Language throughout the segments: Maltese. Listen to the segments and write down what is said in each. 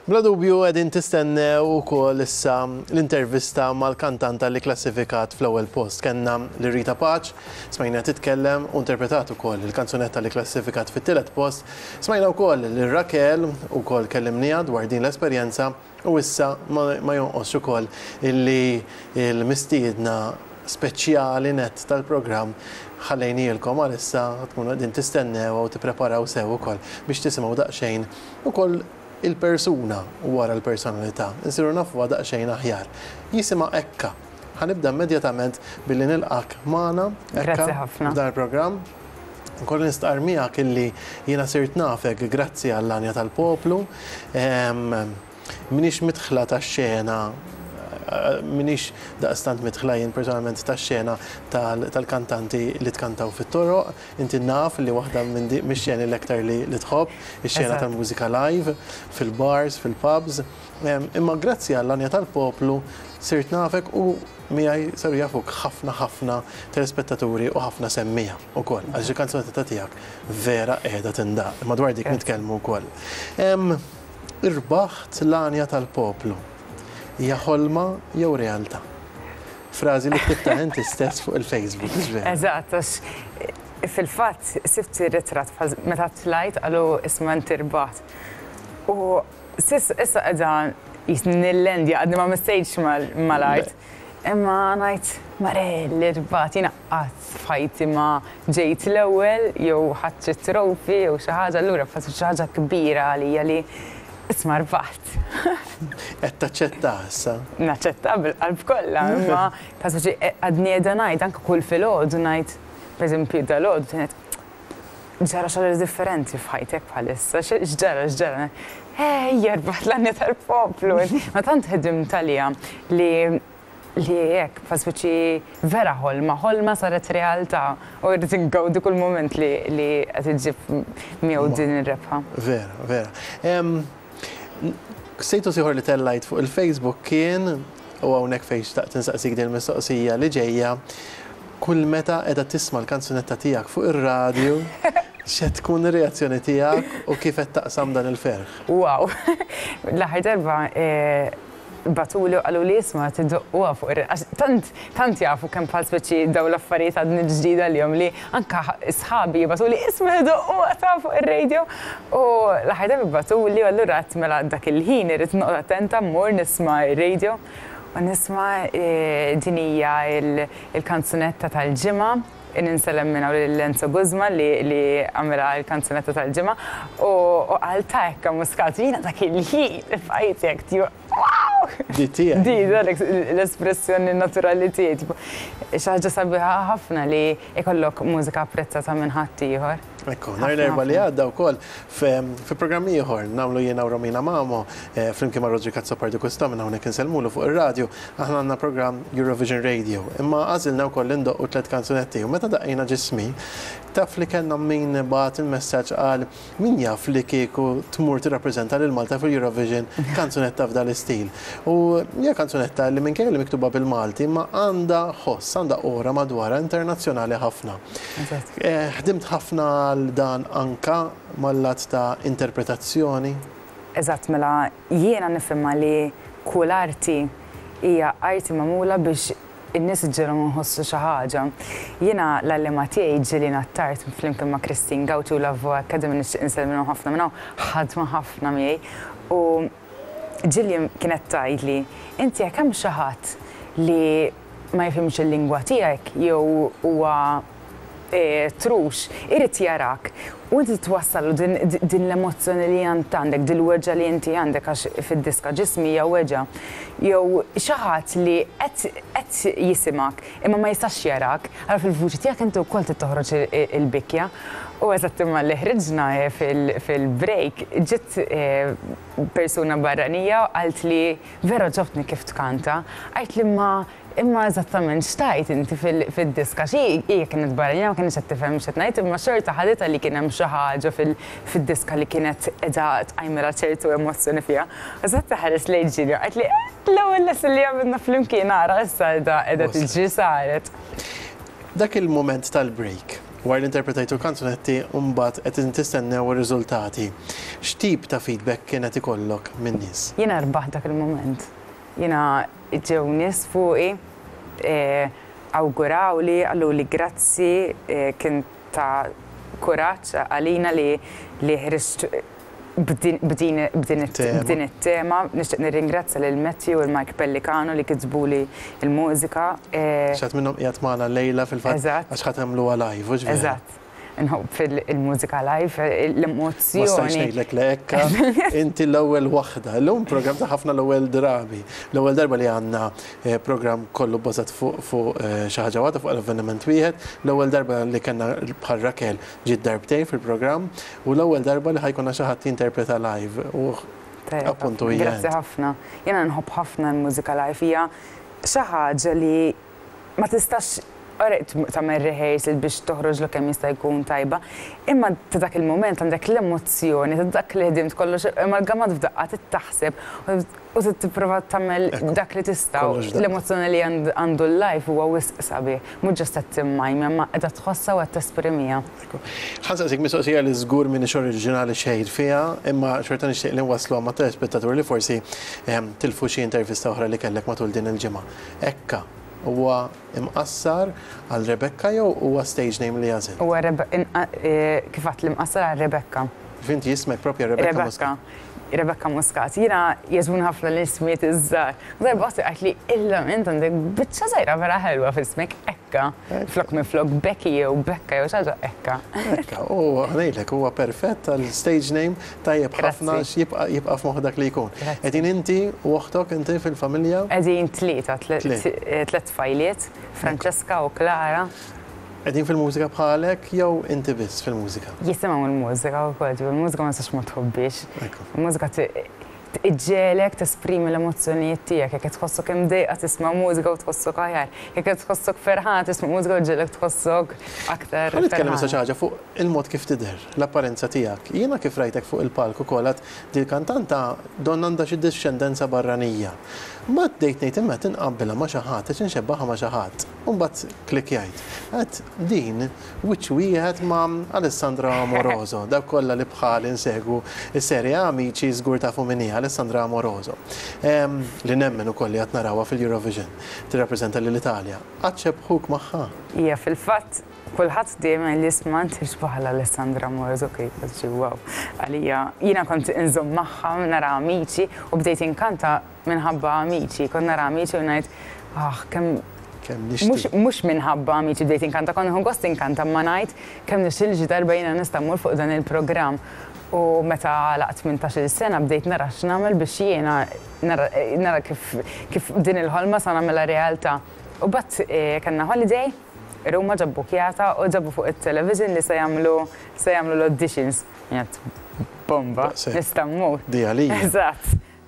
Bla dubju qegħdin tistennew ukoll issa l-intervista mal-kantanta li klassifikat fl-ewwel post. Kenna li Rita Paċ, smajna titkellem u interpretat ukoll il-kanzunetta li klassifikat fit-tielet post. Smajna wkoll li Rakel ukoll kellimnija dwar din l-esperjenza u issa ma jonqosx ukoll illi l-mistiedna speċjali net tal-programm ħallejnielkom għalissa tkunu qegħdin tistennew u tippreparaw sew ukoll biex tisimgħu daqsxejn ukoll il-persuna u wara l-personalità. Insiru nafu daqsxejn aħjar. Jisimha Ecca. Ħanibda immedjatament billi nilqak magħna Ecca f'dan il-programm. Nkolli nistaqar miegħek illi jiena sirt nafek grazzi għall-Anja tal-Poplu. Minix mitħla tax-xena minix daqstant mitħlajin personalment tax-xena tal-kantanti li tkantaw fit-toroq. Inti naf li waħda mix-xeni l-ektar li tħobb, ix-xena tal-mużika live, fil-bars, fil-pubs. Imma grazzi għall-Anja tal-Poplu sirt nafek u miegħi saru jafuk ħafna telespettaturi u ħafna semmija wkoll. Għax il-kanzunetta tiegħek vera qiegħda tindaq. Madwar dik nitkellmu wkoll. Irbaħt l-Anja tal-Poplu. Hija ħolma jew realtà? Frażi li ktibta inti stess fuq il-Facebook. Eżatt, fil-fatt sibt ritratt meta tlajt qalu isma' inti rbaħt. U issa qiegħda nillendja għadni ma mistejġx mal-art. Imma ngħid Marelli rbaħt jiena qatt f'ħajti ma ġejt l-ewwel jew ħadd trofi jew xi ħaġa allura xi ħaġa kbira għalija li isma' rbaħt. Qed taċċetta issa. Naċċetta bil-qalb kollha, imma pażaġi għadni qiegħda ngħid anke kull filgħodu ngħid pereżempju dalgħodu ngħid ġara xogħol differenti f'ħajtek bħalissa, x'ġara. Jerbaħt l-Anja tal-Poplu. Ma tant ħedimt għaliha li hekk pażaġi vera ħolma saret realtà u rrid ingawdi kull mument li qed iġġib miegħu din ir-rebħa. Vera. Sejtu siħor li tellajt fuq il-Facebook kien, u hawnhekk fejn xtaqt insaqsik din il-mistoqsija li ġejja, kull meta qiegħda tisma' l-kanzunetta tiegħek fuq ir-radju, x'qed tkun ir-reazzjoni tiegħek u kif qed taqsam dan il-ferħ? Wow! L-aħħar darba batuli u qalu li isma' tiddoqquha fuq tant jafu kemm bħal speċi daw l-affarijiet għadni ġdida l-jom li anke sħabi batuli isma' tiddoqquha ta' fuq ir-radio. U l-aħħar darba batuli u allura qatt mela dak il-ħin irid noqgħod attenta mmur nisma' ir-radio u nisma' din hija il-kanzunetta tal-ġimgħa. Ninsellem minna l-Enzo Guzma li għamela l-kanzunetta tal-ġimgħa u għalta Ecca Muscat jiena dak il-ħin f'ħajtek tiegħu. Wow! Di tiegħek. Di l-espressjoni naturali tiegħi. Xi ħaġa sabiħa ħafna li ikollok mużika apprezzata minn ħadd ieħor. Ekku, nhar l-erba' li għadda wkoll fi programmi ieħor nagħmlu jiena u Romina Mamo flimkien ma' Rodri Kazzopardi Kustom hawnhekk insellmulu fuq ir-radju aħna għandna programm Eurovision Radio. Imma għażilna wkoll indoqqu 3 kanzunetti u meta daqqiena ġismi taf li kellna min bagħat il-messaġġ qal min jaf li kieku tmur tirrappreżenta lil Malta fil-Eurovision kanzunetta f'dan l-istil. U hija kanzunetta li minkejja li miktuba bil-Malti ma għandha ħoss, għandha ora madwarha internazzjonali ħafna. Ħdimt ħafna għal dan anka mal-lat ta' interpretazzjoni? Eżatt, mela jiena nifhimha li kull arti hija arti magħmula biex in-nies ġielhom inħossu xi ħaġa. Jiena l-allima tiegħi ġieli nattart flimkien ma' Christine Gawti u l-Avvo Academy nixtieq insellem ħafna minn hawn ħadma ħafna miegħi. U ġieli kienet tgħidli inti jekk hemm xi ħadd li ma jifhimx il-lingwa tiegħek jew huwa trux, irid jarak u inti twassallu din l-emozzjoni li jant għandek, din l-weġġa li inti għandek għax fid-diska ġismi jew weġġa. Jew xi ħadd li qed jisimak imma ma jistax jarak, ara fil-vuċi tiegħek inti wkoll titoħroġ il-bikja. U eżatt imma li ħriġna fil-break ġiet persuna barranija u qalt li vera ġobtni kif tkanta, qalt li imma eżattament xtajt inti fid-diska xi hija kienet barranija ma kienx qed tifhem x'qed ngħid imma xorta ħaditha li kien hemm xi ħaġa fid-diska li kienet qiegħda tqajmilha ċertu emozzjoni fiha. Eżatt ħares lejn ġieli qalt li l-ewwel lesson li għamilna flimkien ara issa qiegħda tiġi saret. Dak il-mument tal-break War l-interpretajtu l-kanzunetti mbagħad qed tistennew ir-riżultati. X'tip ta' feedback kienet ikollok minn nies? Jiena rbaħ dak il-moment. Jiena ġew nies fuqi, awgurawli, għalluli grazzi, kien ta' kuraġġ għalina li ħriġt b'din it-tema. Nixtieq nirringrazzja lil Matthew u l-Mike Pellicano li kitbuli il-mużika. X'għad minnhom qiegħed magħna lejla fil-fatt għax ħadd tagħmluha live, u Eżatt. Nħobb fil-mużika live, l-emozzjoni. Ma stajx ngħidlek li Ecca, inti l-ewwel waħda. Llum programm ta' ħafna l-ewwel drabi. L-ewwel darba li għandna programm kollu bbażat fuq xi ħaġa waħda fuq l-avveniment wieħed, l-ewwel darba li kellna bħal Rakel ġiet darbtejn fil-programm u l-ewwel darba li ħajkonna xi ħadd jinterpreta live. Appuntu hija. Grazzi ħafna. Jiena nħobb ħafna l-mużika live hija xi ħaġa li ma tistax tagħmel rehearsal biex toħroġ lu kemm jista' jkun tajba. Imma ta' dak il-moment għandek l-emozzjoni, ta' dak li ħdimt kollox amalgamat f'daqqa tittaħseb u tipprova tagħmel dak li tista'. L-emozzjoni li għandu l-live huwa wisq sabiħ, mhux ġast qed timmajma, imma qiegħda tħossha u qed tesprimija. Ħansaqsik mistoqsija li żgur m'iniex oriġinali xejn fiha, imma xorta nixtieq li nwasslu ma' telespettaturi li forsi tilfu xi intervista oħra li kellek matul din il-ġimgħa. Ecca huwa imqassar għal Rebecca jew huwa stage name li jażel? Huwa kif għadt li mqassar għal Rebecca. Finti jismek propja Rebecca Muscat. Ecca Muscat. Jiena jeżmun ħafna l-ismiet iż-żgħar. Darba qalt li illa int għandek biċċa żgħira vera ħelwa f'ismek Ecca. Flok minn flok Becky jew Becca jew xi ħaġa Ecca. Ecca, ngħidlek huwa perfett għal stage name tajjeb ħafna jibqa' f'moħħ li jkun. Qegħdin inti u oħtok inti fil-familja? Qegħdin tliet fajliet, Francesca u Clara. Qegħdin fil-mużika bħalek jew inti biss fil-mużika? Jisimgħu l-mużika wkoll, il-mużika ma tistax ma tħobbix. Il-mużika iġġelek tesprimi l-emozzjonijiet tiegħek, jekk tħossok imdejqa tisma' mużika u tħossok aħjar, jekk tħossok ferħan tisma' mużika u ġġelek tħossok aktar. Ħalli tkellem issa xi ħaġa fuq il-mod kif tidher, l-apparenza tiegħek. Jiena kif rajtek fuq il-palk ukoll għad din kantanta donna għandha xi discendenza barranija. Mbagħad dejt ngħid imma tinqabbilha ma' xi ħadd, qed inxebbaħha ma' xi ħadd. U mbagħad klikjajt. Qed din wiċċ wieħed ma' Alessandra Amoroso, dawk kollha li bħal insegwu is-serja Amici żgur tafu min hija Alessandra Amoroso. Li nemmen ukoll li qed narawha fil-Eurovision tirrappreżenta lill-Italja. Qatt xebħuk magħha? Hija fil-fatt kulħadd dejjem li jisma' tixbaħ Alessandra Amoroso kif wow. Għalija jiena kont inżomm magħha nara Amici u bdejt inkanta minħabba Amici, kont nara Amici u ngħid kemm mhux minħabba Amici bdejt inkanta, kont nħu gost inkanta ma ngħid kemm nixilġi darba jiena nista' mmur fuq dan il-programm. U meta laqt 18 sena bdejt nara x'nagħmel biex jiena nara kif din il-ħolma sa nagħmilha realtà. U bagħad kellna holiday, Ruma ġabbu kjata u ġabbu fuq il-television li se jagħmlu l-auditions. Jgħat bomba, nista' mmur. Di għalija. Eżatt.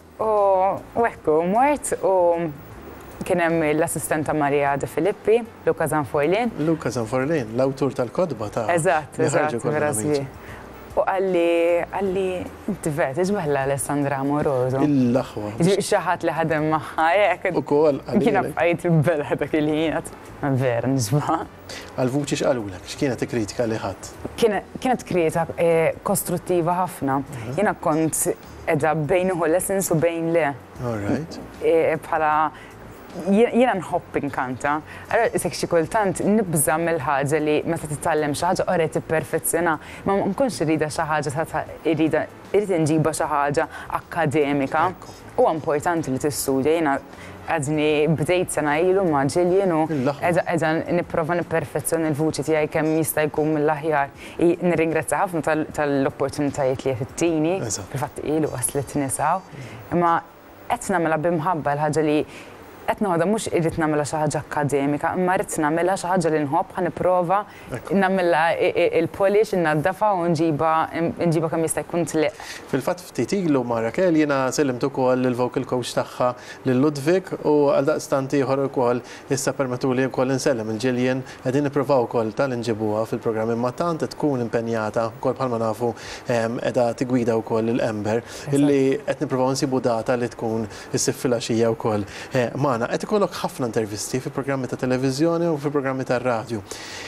U ekku, mort u kien hemm l-assistenta Maria De Filippi, Luca Zanforlin. Luca Zanforlin, l-awtur tal-kodba ta' Eżatt, vera sbieħ. U għalli, inti vet, iġbaħla Alessandra Amoroso. Il-laħwa. Xi ħadd li ħadem magħha jekk. Ukoll Kiena bqajt imbelħ dak il-ħin. Vera nisbaħ. Għal-vuċi x'qalulek, x'kienet kritika li ħadd? Kienet kritika kostruttiva ħafna. Jiena kont qiegħda bejn uħu lessons u bejn le. All right. Bħala jiena nħobb inkanta. Allora isek xi kultant nibża mill-ħaġa li meta titgħallem xi ħaġa qori tipperfezzjona, ma nkunx irida xi ħaġa irid inġiba xi ħaġa akkademika. Huwa importanti li tistudja. Jiena għadni bdejt sena ilu ma' ġiljen u qiegħda nipprova nipperfezzjoni l-vuċi tiegħi kemm jista' jkun mill-aħjar. Nirringrazzja ħafna tal-opportunitajiet li qed ittini, fil-fatt ilu waslet nisaw. Imma qed nagħmilha b'imħabba l-ħaġa li qed naħodha mhux irrid nagħmilha xi ħaġa akademika, imma rrid nagħmilha xi ħaġa li nħobb ħanipprova nagħmilha il-polish innaddafa u nġiba kemm jista' jkun tliq. Fil-fatt ftit ilu ma' Rakel jiena sellimt ukoll il-vocal coach tagħha lil Ludwig u għaldaqstant ieħor ukoll issa permettuli wkoll insellem il-Ġiljen qegħdin nippruvaw ukoll tal-inġibuha fil-programm imma tant tkun impenjata wkoll bħalma nafu qiegħda tigwida wkoll il-Ember illi qed nippruvaw nsibu data li tkun issib filgħaxija wkoll. Qed ikollok ħafna intervisti fi programmi ta' televiżjoni u fi programmi ta' radju.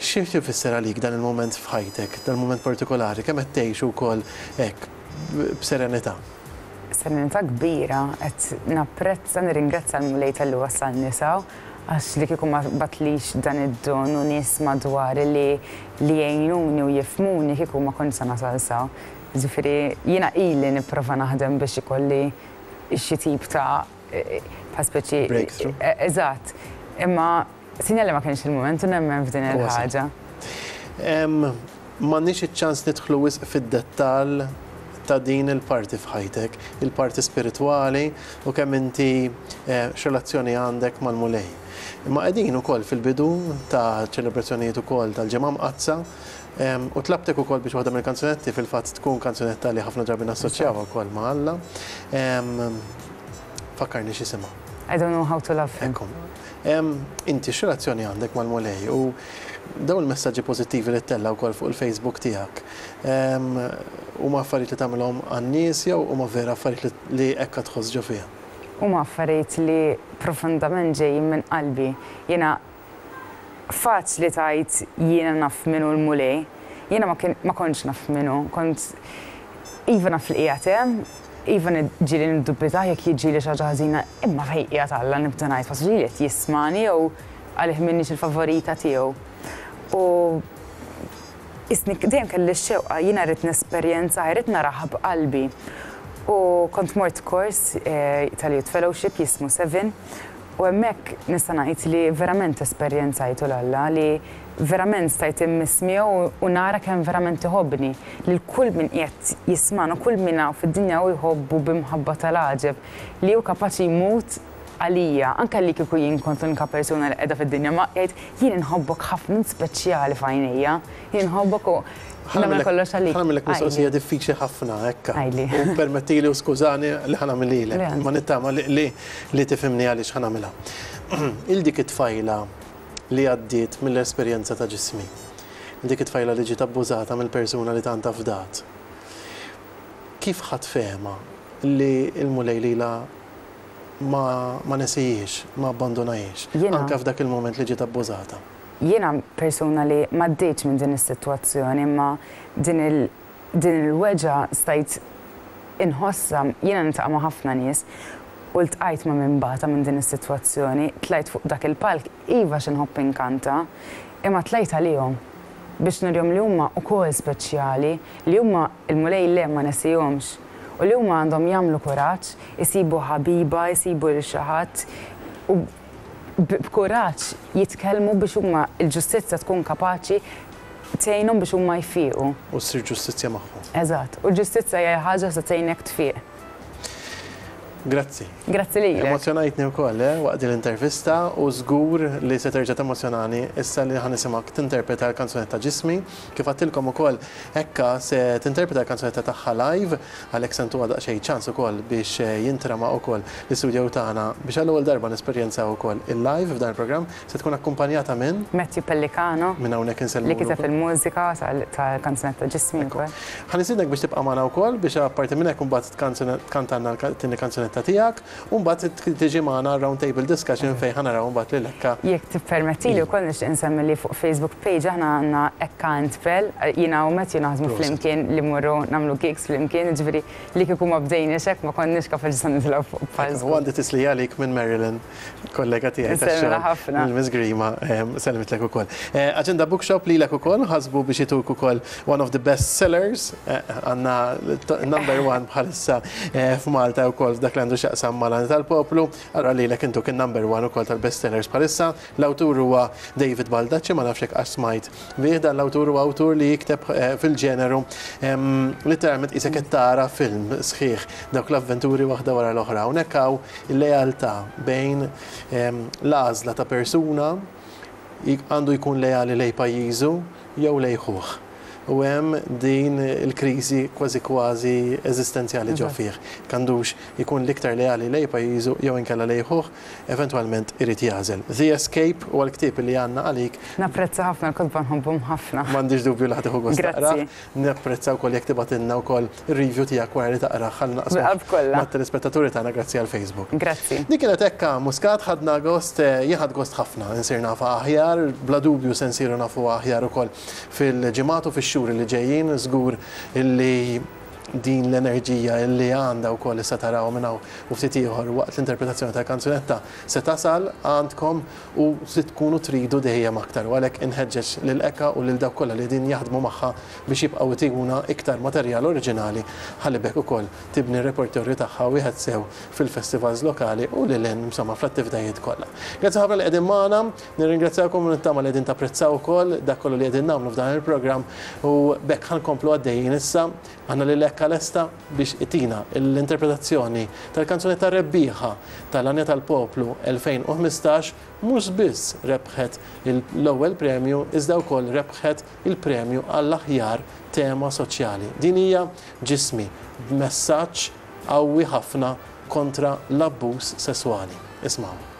X'if tifisser għalik dan il-moment f'ħajtek, dan il-moment partikolari, kemm qed tgħixu wkoll hekk b'serenità? Serenità kbira, qed napprezza nirringrazzja l-mulej tal-li wassalni saw, għax li kieku ma batlix dan id-don u nies madwar li jgħinuni u jifmuni kieku ma kontx sa nasal saw. Ġifieri jiena ili nipprova naħdem biex ikolli xi tip ta' speċi. Breakthrough. Eżatt. Imma sinjali ma kienx il-moment u nemmen f'din il-ħaġa. M'għandniex iċ-ċans nidħlu wisq fid-dettall ta' din il-parti f'ħajtek, il-parti spiritwali u kemm inti x'relazzjoni għandek mal-mulej. Imma qegħdin ukoll fil-bidu ta' ċelebrazzjonijiet ukoll tal-ġimgħa mqazza u tlabtek ukoll biex waħda mill-kanzunetti fil-fatt tkun kanzunetta li ħafna drabi nassoċjawha wkoll ma' Alla. Fakkarni x'isima. I don't know how to love him. Inti x'relazzjoni għandek mal-mulej u daw il-messaġġi pożittivi li tella wkoll fuq il-Facebook tiegħek. Huma affarijiet li tagħmilhom għan-nies jew huma vera affarijiet li hekk tħoss ġo fiha? Huma affarijiet li profondament ġejjin minn qalbi. Jiena faċli tajt jiena naf minnu l-mulej. Jiena ma kontx naf minnu, kont iva naf li qiegħed hemm, iva ġieli niddubita jekk jiġieli xi ħaġa ħażina, imma fejn qiegħed Alla nibda ngħid forsi ġieli qed jismani jew għalih minnix il-favorita tiegħu. U isni dejjem kelli x-xewqa jiena rrid nesperjenza, rrid naraħ b'qalbi. U kont mort kors tal-Youth Fellowship jismu 7 u hemmhekk nista' ngħid li verament esperjenzajtu l-Alla li verament stajt immismiegħu u nara kemm verament iħobbni li kull min qiegħed jisman u kull min hawn fid-dinja hu jħobbu b'imħabba tal-għaġeb li hu kapaċi jmut għalija, anke li kieku jien kont l-unika persuna li qiegħda fid-dinja ma jgħid jien inħobbok ħafna speċjali f'għajnejja, jien inħobbok u nagħmel kollox għalik. Ħanamilek mistoqsija diffiċli ħafna hekk. U permettili u skużani li ħanamil lilek, ma nittama li tifhimni għaliex ħanamilha. Il-dik it-tfajla li għaddiet mill-esperjenza ta' ġismi, dik it-tfajla li ġiet abbużata mill-persuna li tant fdat. Kif ħadd fehma li l-mulej lilha ma nesijiex, ma abbandonajiex, anke f'dak il-moment li ġiet abbużata? Jiena persuna li ma ddiċ minn din is-sitwazzjoni, imma din il-weġa stajt inħossa, jiena niltaqa' ma' ħafna nies u ltqajt ma' min bata minn din is-sitwazzjoni, tlajt fuq dak il-palk iva x'inħobb inkanta, imma tlajt għalihom biex nirjom li huma wkoll speċjali, li huma l-mulej le ma nesihomx u li huma għandhom jagħmlu kuraġġ, isibu ħabiba, isibu lil xi ħadd u b'kuraġġ jitkellmu biex huma l-ġustizzja tkun kapaċi tgħinhom biex huma jfiequ. U ssir ġustizzja magħhom. Eżatt, u l-ġustizzja hija ħaġa se tgħinek tfieq. Grazzi. Grazzi lilek. Emozjonajtni wkoll waqt l-intervista u żgur li se terġa' temozjonani issa li ħanisimgħek tinterpreta l-kanzunetta Ġismi. Kif għattilkom ukoll Ecca se tinterpreta l-kanzunetta tagħha live għalhekk se ntuha daqsxejn ċans ukoll biex jintrama wkoll l-istudju tagħna biex għall-ewwel darba nesperjenzaw ukoll il-live f'dan il-programm se tkun akkumpanjata minn Matthew Pellicano. Minn hawnhekk insellmu. Li kiteb il-mużika tal-kanzunetta Ġismi wkoll. Ħanisidnek biex tibqa' magħna wkoll biex apparti minn hekk imbagħad kantanna l-tieni kanzunetta tiegħek u mbagħad tiġi magħna round table discussion fejn ħanaraw mbagħad lil Ecca. Jekk tippermettili wkoll nixtieq insemmi li fuq Facebook page aħna għandna Ecca Antfel, jiena u Matthew naħdmu flimkien li mmorru nagħmlu gigs flimkien, jiġifieri li kieku ma bdejniex hekk ma konniex kapaċi se nitilgħu fuq Facebook. U għandi tislija għalik minn Marilyn, kollega tiegħi tax-xogħol. Mill-Miss Grima, selmitlek ukoll. Aġenda bookshop lilek ukoll ħasbu biex jituk ukoll one of the best sellers, għandna number 1 bħalissa f'Malta wkoll f'dak li għandu x'jaqsam mal-Għan tal-Poplu, allura lilek intu kien number 1 ukoll tal-bestsellers bħalissa. L-awtur huwa David Baldacci, ma nafx hekk għax smajt bih, dan l-awtur huwa awtur li jikteb fil-ġeneru literalment isek qed tara film sħiħ dawk l-avventuri waħda wara l-oħra. Hawnhekk hawn il-lealtà bejn l-għażla ta' persuna għandu jkun lejali lej pajjiżu jew lej ħuħ. u hemm din il-kriżi kważi eżistenzjali ġo fih. Kandux ikun l-iktar leali lej pajjiżu jew inkella lejħuh, eventwalment irid jażel. The Escape huwa l-ktieb li għandna għalik. Napprezza ħafna l-kutba nħobbhom ħafna. M'għandix dubju li ħadd gost taqra. Grazzi. Napprezza wkoll jekk tibatilna wkoll ir-review tiegħek wara li taqra ħalli naqsmu mat-telespettaturi tagħna grazzi għal Facebook. Grazzi. Dik kienet Ecca Muscat ħadna gost, jieħad gost ħafna, nsir nafa aħjar, bla dubju se nsiru nafu aħjar ukoll fil-ġimgħat u fix-xhur li ġejjin, żgur illi din l-enerġija illi għandha wkoll issa taraw minn hawn u ftit ieħor waqt l-interpretazzjoni ta' kanzunetta se tasal għandkom u se tkunu tridu dejjem aktar. U għalhekk inħeġġeġ lil Ecca u lil dawk kollha li din jaħdmu magħha biex jibqgħu itiguna iktar materjal oriġinali ħalli bekk ukoll tibni r-repertorju tagħha wieħed sew fil-festivals lokali u lil insomma fl-attivitajiet kollha. Grazzi ħafna li qegħdin magħna, nirringrazzjawkom u nittama li qegħdin tapprezzaw ukoll dak kollu li qegħdin nagħmlu f'dan il-programm u bekk ħankomplu għaddejjin issa għandna lil Ecca lesta biex itina l-interpretazzjoni tal-kanzunetta rebbieħa tal-Anja tal-Poplu 2015 mhux biss rebħet l-ewwel premju iżda wkoll rebħet il-premju għall-aħjar tema soċjali. Din hija ġismi b'messaġġ qawwi ħafna kontra l-abbuż sesswali. Ismgħu.